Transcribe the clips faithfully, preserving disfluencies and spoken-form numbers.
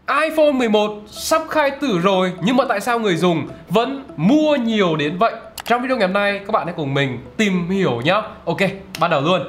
iPhone mười một sắp khai tử rồi, nhưng mà tại sao người dùng vẫn mua nhiều đến vậy? Trong video ngày hôm nay các bạn hãy cùng mình tìm hiểu nhá. Ok, bắt đầu luôn.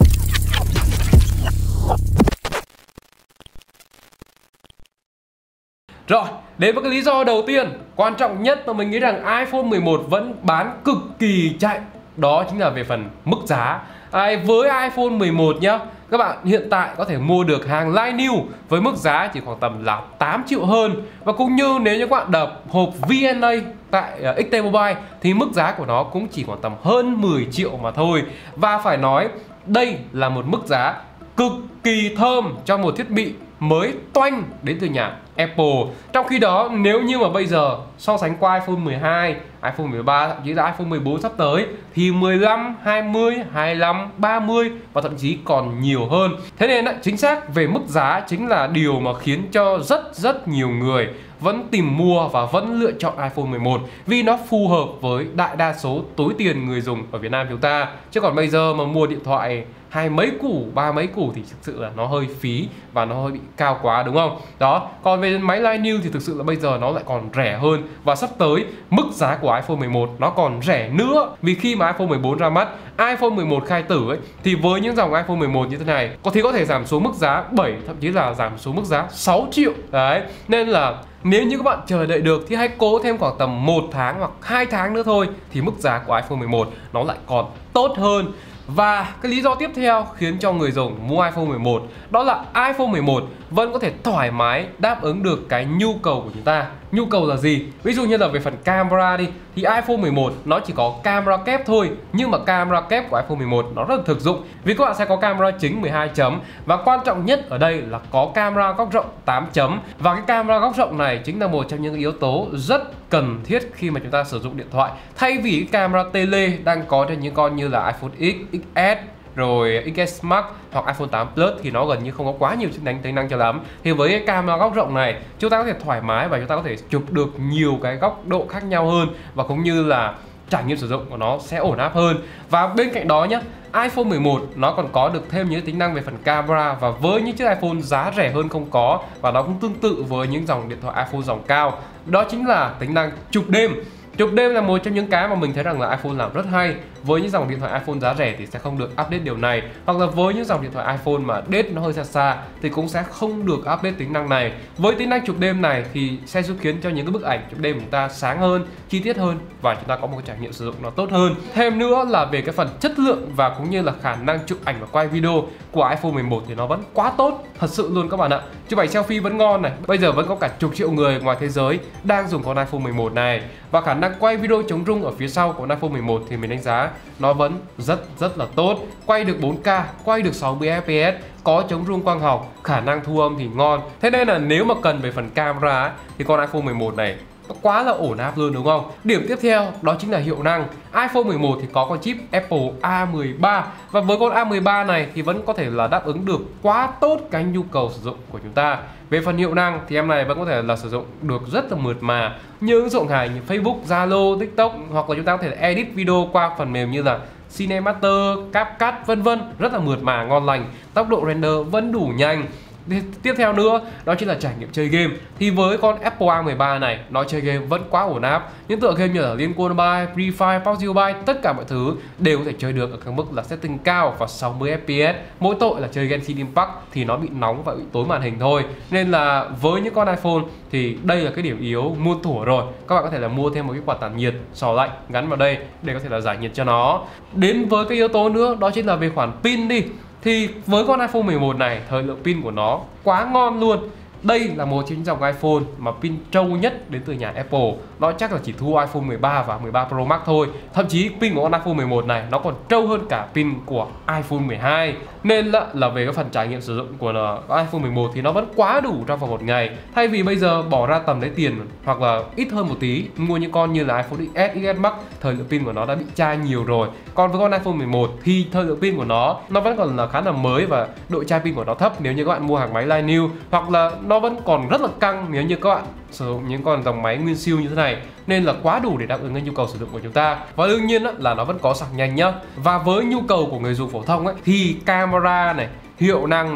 Rồi, đến với cái lý do đầu tiên, quan trọng nhất mà mình nghĩ rằng iPhone mười một vẫn bán cực kỳ chạy, đó chính là về phần mức giá. À, với iPhone mười một nhá, các bạn hiện tại có thể mua được hàng line new với mức giá chỉ khoảng tầm là tám triệu hơn. Và cũng như nếu như các bạn đập hộp vê en a tại uh, ích tê Mobile thì mức giá của nó cũng chỉ khoảng tầm hơn mười triệu mà thôi. Và phải nói đây là một mức giá cực kỳ thơm cho một thiết bị mới toanh đến từ nhà Apple. Trong khi đó nếu như mà bây giờ so sánh qua iPhone mười hai, iPhone mười ba, thậm chí là iPhone mười bốn sắp tới thì mười lăm, hai mươi, hai mươi lăm, ba mươi và thậm chí còn nhiều hơn. Thế nên chính xác về mức giá chính là điều mà khiến cho rất rất nhiều người vẫn tìm mua và vẫn lựa chọn iPhone mười một vì nó phù hợp với đại đa số túi tiền người dùng ở Việt Nam chúng ta. Chứ còn bây giờ mà mua điện thoại hai mấy củ, ba mấy củ thì thực sự là nó hơi phí và nó hơi bị cao quá, đúng không? Đó, còn về máy line new thì thực sự là bây giờ nó lại còn rẻ hơn. Và sắp tới mức giá của iPhone mười một nó còn rẻ nữa. Vì khi mà iPhone mười bốn ra mắt, iPhone mười một khai tử ấy, thì với những dòng iPhone mười một như thế này có thì có thể giảm xuống mức giá bảy, thậm chí là giảm xuống mức giá sáu triệu. Đấy, nên là nếu như các bạn chờ đợi được thì hãy cố thêm khoảng tầm một tháng hoặc hai tháng nữa thôi thì mức giá của iPhone mười một nó lại còn tốt hơn. Và cái lý do tiếp theo khiến cho người dùng mua iPhone mười một đó là iPhone mười một vẫn có thể thoải mái đáp ứng được cái nhu cầu của chúng ta. Nhu cầu là gì? Ví dụ như là về phần camera đi thì iPhone mười một nó chỉ có camera kép thôi, nhưng mà camera kép của iPhone mười một nó rất là thực dụng vì các bạn sẽ có camera chính mười hai chấm và quan trọng nhất ở đây là có camera góc rộng tám chấm. Và cái camera góc rộng này chính là một trong những yếu tố rất cần thiết khi mà chúng ta sử dụng điện thoại. Thay vì cái camera tele đang có trên những con như là iPhone X, ích ét rồi ích ét Max hoặc iPhone tám Plus thì nó gần như không có quá nhiều chức năng tính năng cho lắm. Thì với cái camera góc rộng này chúng ta có thể thoải mái và chúng ta có thể chụp được nhiều cái góc độ khác nhau hơn và cũng như là trải nghiệm sử dụng của nó sẽ ổn áp hơn. Và bên cạnh đó nhé, iPhone mười một nó còn có được thêm những tính năng về phần camera và với những chiếc iPhone giá rẻ hơn không có, và nó cũng tương tự với những dòng điện thoại iPhone dòng cao, đó chính là tính năng chụp đêm. Chụp đêm là một trong những cái mà mình thấy rằng là iPhone làm rất hay. Với những dòng điện thoại iPhone giá rẻ thì sẽ không được update điều này, hoặc là với những dòng điện thoại iPhone mà date nó hơi xa xa thì cũng sẽ không được update tính năng này. Với tính năng chụp đêm này thì sẽ giúp khiến cho những cái bức ảnh chụp đêm của chúng ta sáng hơn, chi tiết hơn và chúng ta có một cái trải nghiệm sử dụng nó tốt hơn. Thêm nữa là về cái phần chất lượng và cũng như là khả năng chụp ảnh và quay video của iPhone mười một thì nó vẫn quá tốt, thật sự luôn các bạn ạ. Chụp ảnh selfie vẫn ngon này. Bây giờ vẫn có cả chục triệu người ngoài thế giới đang dùng con iPhone mười một này, và khả năng quay video chống rung ở phía sau của iPhone mười một thì mình đánh giá nó vẫn rất rất là tốt. Quay được bốn K, quay được sáu mươi F P S, có chống rung quang học, khả năng thu âm thì ngon. Thế nên là nếu mà cần về phần camera ấy, thì con iPhone mười một này nó quá là ổn áp luôn, đúng không? Điểm tiếp theo đó chính là hiệu năng. iPhone mười một thì có con chip Apple A mười ba và với con A mười ba này thì vẫn có thể là đáp ứng được quá tốt cái nhu cầu sử dụng của chúng ta. Về phần hiệu năng thì em này vẫn có thể là sử dụng được rất là mượt mà như ứng dụng hài như Facebook, Zalo, TikTok, hoặc là chúng ta có thể edit video qua phần mềm như là Cinemaster, CapCut vân vân, rất là mượt mà, ngon lành. Tốc độ render vẫn đủ nhanh. Tiếp theo nữa đó chính là trải nghiệm chơi game. Thì với con Apple A mười ba này nó chơi game vẫn quá ổn áp. Những tựa game như là Liên Quân Mobile, Free Fire, pê u bê giê Mobile, tất cả mọi thứ đều có thể chơi được ở cái mức là setting cao và sáu mươi F P S. Mỗi tội là chơi Genshin Impact thì nó bị nóng và bị tối màn hình thôi. Nên là với những con iPhone thì đây là cái điểm yếu muôn thuở rồi. Các bạn có thể là mua thêm một cái quạt tản nhiệt xò lạnh gắn vào đây để có thể là giải nhiệt cho nó. Đến với cái yếu tố nữa đó chính là về khoản pin đi. Thì với con iPhone mười một này, thời lượng pin của nó quá ngon luôn. Đây là một trong những dòng iPhone mà pin trâu nhất đến từ nhà Apple. Nó chắc là chỉ thua iPhone mười ba và mười ba Pro Max thôi. Thậm chí pin của con iPhone mười một này nó còn trâu hơn cả pin của iPhone mười hai. Nên là, là về cái phần trải nghiệm sử dụng của nó, iPhone mười một thì nó vẫn quá đủ trong vòng một ngày. Thay vì bây giờ bỏ ra tầm đấy tiền hoặc là ít hơn một tí mua những con như là iPhone ích ét, ích ét Max, thời lượng pin của nó đã bị chai nhiều rồi. Còn với con iPhone mười một thì thời lượng pin của nó nó vẫn còn là khá là mới và độ chai pin của nó thấp nếu như các bạn mua hàng máy line new, hoặc là nó vẫn còn rất là căng nếu như các bạn sử dụng những con dòng máy nguyên siêu như thế này. Nên là quá đủ để đáp ứng cái nhu cầu sử dụng của chúng ta. Và đương nhiên là nó vẫn có sạc nhanh nhá. Và với nhu cầu của người dùng phổ thông ấy thì camera này, hiệu năng này,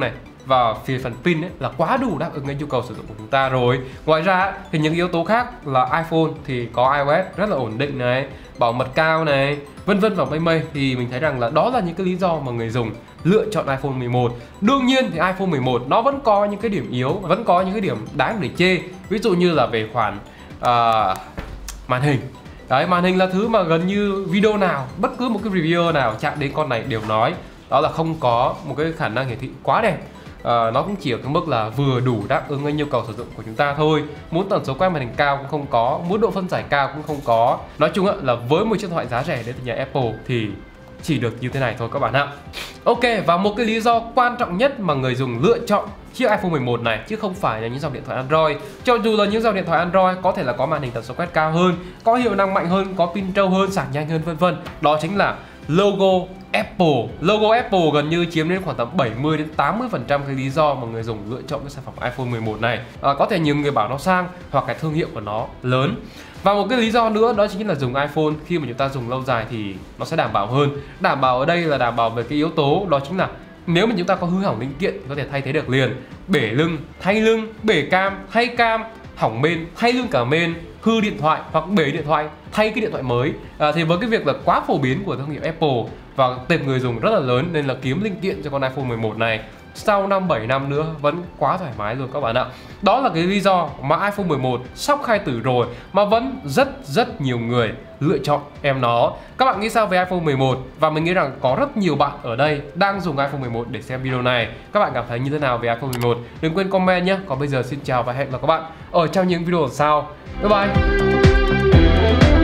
và về phần pin ấy, là quá đủ đáp ứng cái nhu cầu sử dụng của chúng ta rồi. Ngoài ra thì những yếu tố khác là iPhone thì có iOS rất là ổn định này, bảo mật cao này, vân vân và mây mây, thì mình thấy rằng là đó là những cái lý do mà người dùng lựa chọn iPhone mười một. Đương nhiên thì iPhone mười một nó vẫn có những cái điểm yếu, vẫn có những cái điểm đáng để chê. Ví dụ như là về khoản uh, màn hình. Đấy, màn hình là thứ mà gần như video nào, bất cứ một cái reviewer nào chạm đến con này đều nói đó là không có một cái khả năng hiển thị quá đẹp. À, nó cũng chỉ ở cái mức là vừa đủ đáp ứng cái nhu cầu sử dụng của chúng ta thôi. Muốn tần số quét màn hình cao cũng không có, muốn độ phân giải cao cũng không có. Nói chung là với một chiếc điện thoại giá rẻ đến từ nhà Apple thì chỉ được như thế này thôi các bạn ạ. Ok, và một cái lý do quan trọng nhất mà người dùng lựa chọn chiếc iPhone mười một này chứ không phải là những dòng điện thoại Android. Cho dù là những dòng điện thoại Android có thể là có màn hình tần số quét cao hơn, có hiệu năng mạnh hơn, có pin trâu hơn, sạc nhanh hơn vân vân. Đó chính là logo Apple. Logo Apple gần như chiếm đến khoảng tầm bảy mươi đến tám mươi phần trăm cái lý do mà người dùng lựa chọn cái sản phẩm iPhone mười một này. À, có thể nhiều người bảo nó sang hoặc cái thương hiệu của nó lớn. Và một cái lý do nữa đó chính là dùng iPhone khi mà chúng ta dùng lâu dài thì nó sẽ đảm bảo hơn. Đảm bảo ở đây là đảm bảo về cái yếu tố đó chính là nếu mà chúng ta có hư hỏng linh kiện thì có thể thay thế được liền. Bể lưng, thay lưng, bể cam, thay cam, hỏng main, thay lưng cả main, hư điện thoại hoặc bể điện thoại, thay cái điện thoại mới. À, thì với cái việc là quá phổ biến của thương hiệu Apple và tệp người dùng rất là lớn nên là kiếm linh kiện cho con iPhone mười một này sau năm bảy năm nữa vẫn quá thoải mái luôn các bạn ạ. Đó là cái lý do mà iPhone mười một sắp khai tử rồi mà vẫn rất rất nhiều người lựa chọn em nó. Các bạn nghĩ sao về iPhone mười một? Và mình nghĩ rằng có rất nhiều bạn ở đây đang dùng iPhone mười một để xem video này. Các bạn cảm thấy như thế nào về iPhone mười một? Đừng quên comment nhé. Còn bây giờ xin chào và hẹn gặp các bạn ở trong những video sau. Bye bye.